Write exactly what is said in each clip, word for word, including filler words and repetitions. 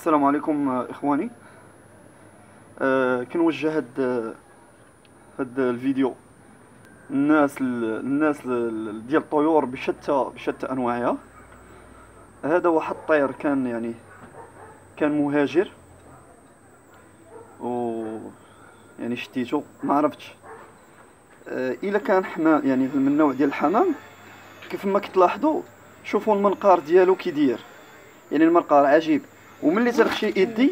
السلام عليكم آه، اخواني. آه كنوجه هاد آه، هاد الفيديو الناس الناس ال- ديال الطيور بشتى بشتى انواعها. هذا واحد الطير كان يعني كان مهاجر، و يعني شتيتو ما عرفتش. آه الا كان حمام يعني من النوع ديال الحمام، كيف ما كتلاحظوا، شوفوا المنقار ديالو كي داير. يعني المنقار عجيب، وملي تنخشي يدي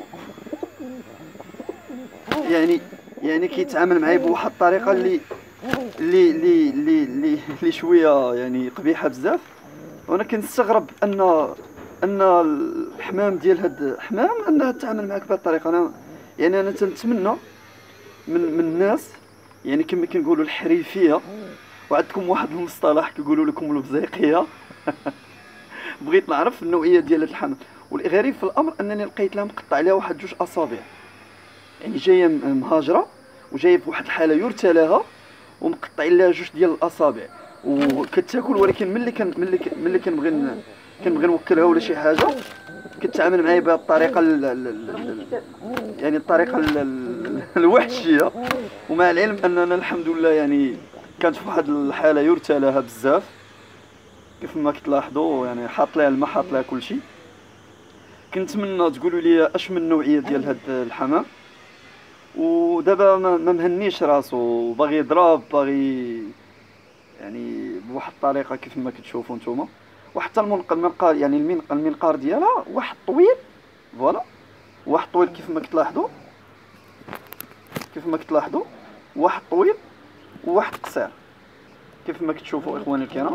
يعني يعني كيتعامل معايا بواحد الطريقه اللي اللي اللي اللي اللي اللي شويه يعني قبيحه بزاف. وانا كنستغرب ان ان الحمام ديال هاد الحمام انها تتعامل معك بهذه الطريقه. انا يعني انا تنتمنى من من الناس، يعني كما كنقولوا الحريفيه، وعندكم واحد المصطلح كيقولوا لكم البزيقيه. بغيت نعرف النوعيه ديال هاد الحمام. والغريب في الامر انني لقيت لها مقطع عليها واحد جوج اصابع، يعني جايه م- مهاجره، وجايه في واحد الحاله يرثى لها، ومقطعين لها جوج ديال الاصابع وكتاكل. ولكن ملي كان ملي ك- ملي كنبغي ن- كنبغي نوكلها ولا شي حاجه، كتعامل معايا بهذه الطريقه ال- ال- ال- ال- يعني الطريقه ال- ال- الوحشيه. ومع العلم اننا الحمد لله يعني كانت في واحد الحاله يرثى لها بزاف، كيف ما كتلاحظوا، يعني حاط لها الماء، حاط لها كل شيء. كنتمنى تقولوا لي اش من نوعيه ديال هاد الحمام. ودابا ما ما مهنيش راسو، باغي يضرب، باغي يعني بواحد الطريقه كيف ما كتشوفوا نتوما. وحتى المنق- المنقار يعني المنق- المنقار ديالها واحد طويل، فوالا، واحد طويل كيف ما كتلاحظوا، كيف ما كتلاحظوا، واحد طويل وواحد قصير كيف ما كتشوفوا اخواني الكرام.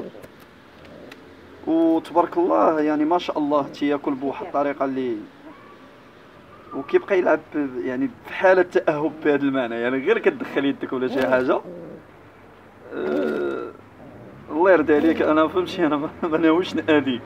وتبارك الله يعني ما شاء الله تياكل بواحد الطريقه اللي، وكيبقى يلعب ب- يعني في حاله تاهب بهذا المعنى. يعني غير كتدخل يدك ولا شي حاجه، أه الله يرضي عليك، انا فهمتي، انا ما ما ناويش ناذيك.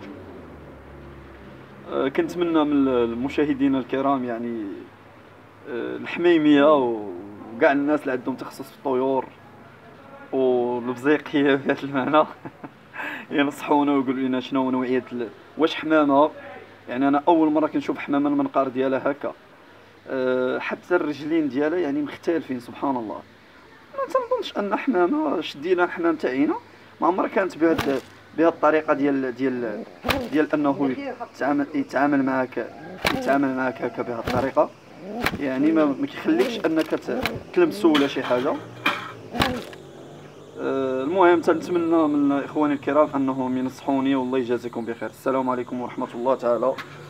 أه كنتمنى من المشاهدين الكرام يعني أه الحميميه وكاع الناس اللي عندهم تخصص في الطيور والبزيقيه بهذا المعنى ينصحونا ويقولوا لنا شنو نوعيه ال- واش حمامه. يعني انا اول مره كنشوف حمامه المنقار ديالها هكا. أه حتى الرجلين ديالها يعني مختلفين، سبحان الله. ما تنظنش ان حمامه شدينا الحمام تاعينا ما عمرها كانت بهاد بهاد الطريقه ديال ديال ديال انه يتعامل يتعامل معك يتعامل معك هكا بهاد الطريقه. يعني ما ما كيخليكش انك ت- تلمسو ولا شي حاجه. أه، المهم تنتمنى من اخواني الكرام انهم ينصحوني، والله يجازيكم بخير. السلام عليكم ورحمه الله تعالى